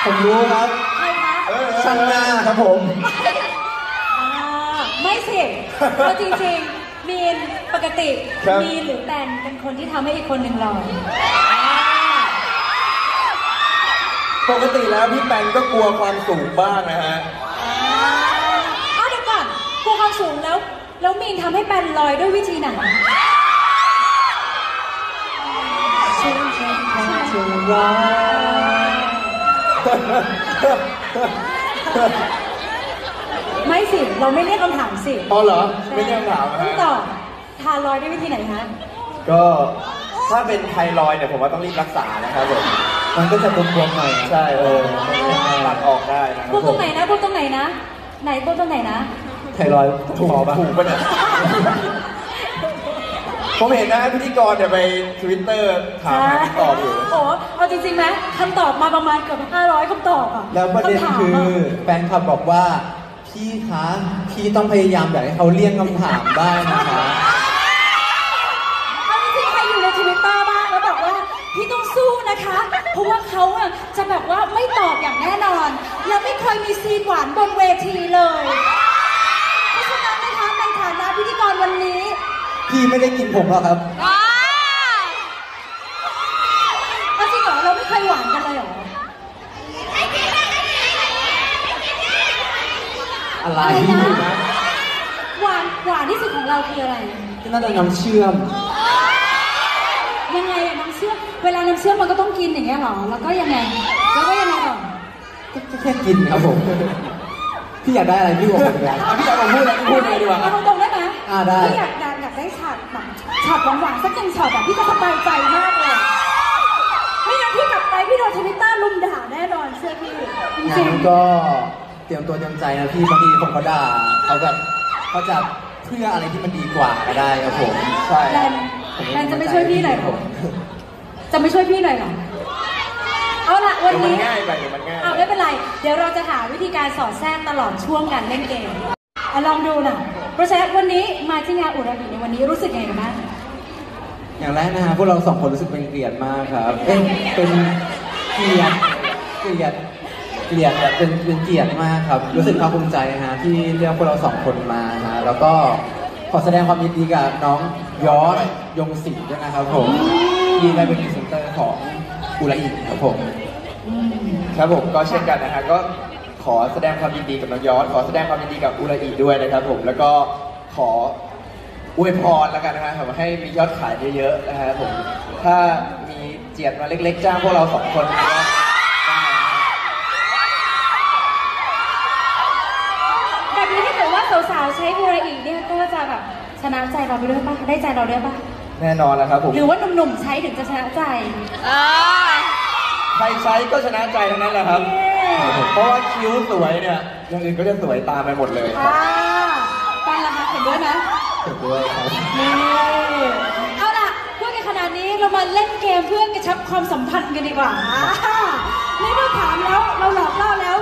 ผมรู้ครับใครคะช่างหน้าครับผมไม่สิเพราะจริงๆมีนปกติมีนหรือแตนเป็นคนที่ทำให้อีกคนหนึ่งหล่อปกติแล้วพี่แปนก็กลัวความสูงบ้างนะฮะเดี๋ยวก่อนกลัวความสูงแล้วมีนทำให้แปนลอยด้วยวิธีไหนไม่สิเราไม่เรียกคำถามสิอ๋อเหรอไม่เรียกคำถามนะต้องตอบทาลอยด้วยวิธีไหนคะก็ถ้าเป็นไทรอยด์เนี่ยผมว่าต้องรีบรักษานะครับผมมันก็จะบวมๆหน่อยใช่ตัดออกได้นะบวมตรงไหนนะบวมตรงไหนนะไหนบวมตรงไหนนะไทรอยด์ถูกปะเนี่ยผมเห็นนะพิธีกรเนี่ยไป Twitter ถามคำตอบอยู่โอ้เอาจริงๆไหมคำตอบมาประมาณเกือบ500คำตอบอ่ะแล้วประเด็นคือแฟนคลับบอกว่าพี่คะพี่ต้องพยายามอยากให้เขาเลี่ยงคำถามได้นะคะเอาจริงๆใครอยู่ใน Twitter บ้างแล้วบอกว่าพี่ต้องสู้นะคะเพราะว่าเขาอ่ะจะแบบว่าไม่ตอบอย่างแน่นอนและไม่เคยมีซีนหวานบนเวทีเลยเพราะฉะนั้นนะคะในฐานะพิธีกรวันนี้พี่ไม่ได้กินผมหรอกครับจริงเหรอเราไม่เคยหวานกันเลยเหรออะไรนะหวานที่สุดของเราคืออะไรก็น่าจะน้ำเชื่อมยังไงน้ำเชื่อมเวลาน้ำเชื่อมมันก็ต้องกินอย่างเงี้ยหรอแล้วก็ยังไงต่อก็แค่กินครับผมพี่อยากได้อะไรพี่บอกผมเลยพี่อยากพูดอะไรพี่พูดเลยดีกว่าเอาตรงได้ไหมได้พี่อยากได้ฉากแบบช็อตหวานๆสัก1ช็อตแบบพี่จะสบายใจมากเลยไม่งั้นพี่กลับไปพี่โดนTwitterลุมด่าแน่นอนเชื่อพี่จริงๆก็เตรียมตัวเตรียมใจนะพี่บางทีผมก็ด่าเขาแบบเขาจะเพื่ออะไรที่มันดีกว่าก็ได้ครับผมใช่แลนจะไม่ช่วยพี่หน่อยหรอจะไม่ช่วยพี่หน่อยหรอเอาล่ะวันนี้ง่ายไปมันง่ายไม่เป็นไรเดี๋ยวเราจะหาวิธีการสอดแทรกตลอดช่วงการเล่นเกมลองดูนะเพราะฉะนั้นวันนี้มาที่งานอุราบีในวันนี้รู้สึกยังไงบ้างอย่างแรกนะฮะพวกเรา2 คนรู้สึกเป็นเกียรติมากครับเป็นเกียรติเป็นเกียรติมากครับรู้สึกภาคภูมิใจฮะที่เรียกพวกเรา2 คนมาฮะแล้วก็ขอแสดงความยินดีกับน้องยอดยงศิลป์ด้วยนะครับผมที่ได้เป็นพรีเซนเตอร์ของอุราอีครับผมครับผมก็เช่นกันนะฮะก็ขอแสดงความยินดีกับน้องยอดขอแสดงความยินดีกับอุราอีด้วยนะครับผมแล้วก็ขออวยพรแล้วกันนะฮะให้มียอดขายเยอะๆนะฮะผมถ้ามีเจียดมาเล็กๆจ้างพวกเรา2 คนก็แบบนี้ถ้าเกิดว่าสาวๆใช้อุราอีเนี่ยก็จะแบบชนะใจเราไปด้วยป่ะได้ใจเราด้วยป่ะแน่นอนแล้วครับผมหรือว่าหนุ่มๆใช้ถึงจะชนะใจใครใช้ก็ชนะใจทั้งนั้นแหละครับเพราะว่าคิ้วสวยเนี่ยอย่างอื่นก็จะสวยตามไปหมดเลยฟังละคะเห็นด้วยไหมเห็นด้วยครับนี่เอาล่ะพูดกันขนาดนี้เรามาเล่นเกมเพื่อกระชับความสัมพันธ์กันดีกว่านี่เราถามแล้วเราหลอกล่อแล้ว